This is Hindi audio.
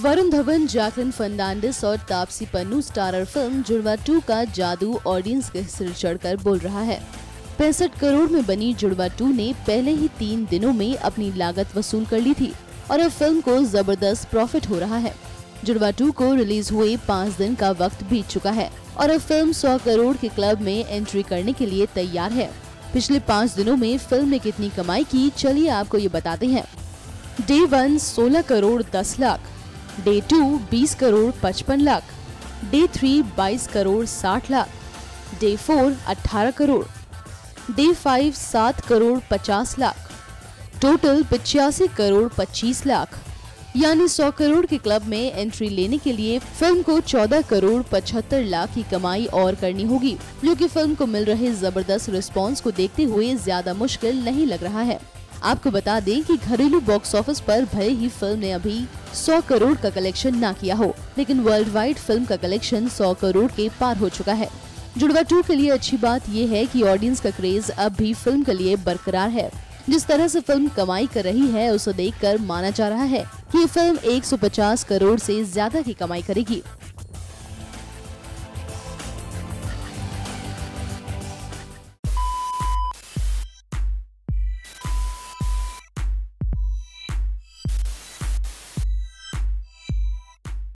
वरुण धवन, जैकलिन फर्नांडिस और तापसी पन्नू स्टारर फिल्म जुड़वा 2 का जादू ऑडियंस के सिर चढ़कर बोल रहा है। 65 करोड़ में बनी जुड़वा 2 ने पहले ही 3 दिनों में अपनी लागत वसूल कर ली थी और अब फिल्म को जबरदस्त प्रॉफिट हो रहा है। जुड़वा 2 को रिलीज हुए 5 दिन का वक्त बीत चुका है और अब फिल्म 100 करोड़ के क्लब में एंट्री करने के लिए तैयार है। पिछले 5 दिनों में फिल्म ने कितनी कमाई की, चलिए आपको ये बताते हैं। Day 1 16 crore 10 lakh, day 2 20 crore 55 lakh, day 3 22 crore 60 lakh, day 4 18 crore, day 5 7 crore 50 lakh, total 85 crore 25 lakh. यानी 100 करोड़ के क्लब में एंट्री लेने के लिए फिल्म को 14 करोड़ 75 लाख की कमाई और करनी होगी, जो कि फिल्म को मिल रहे जबरदस्त रिस्पांस को देखते हुए ज्यादा मुश्किल नहीं लग रहा है। आपको बता दें कि घरेलू बॉक्स ऑफिस पर भले ही फिल्म ने अभी 100 करोड़ का कलेक्शन ना किया हो, लेकिन वर्ल्ड वाइड फिल्म का कलेक्शन 100 करोड़ के पार हो चुका है। जुड़वा 2 के लिए अच्छी बात ये है कि ऑडियंस का क्रेज अब भी फिल्म के लिए बरकरार है। जिस तरह से फिल्म कमाई कर रही है उसे देखकर माना जा रहा है कि ये फिल्म 150 करोड़ से ज्यादा की कमाई करेगी।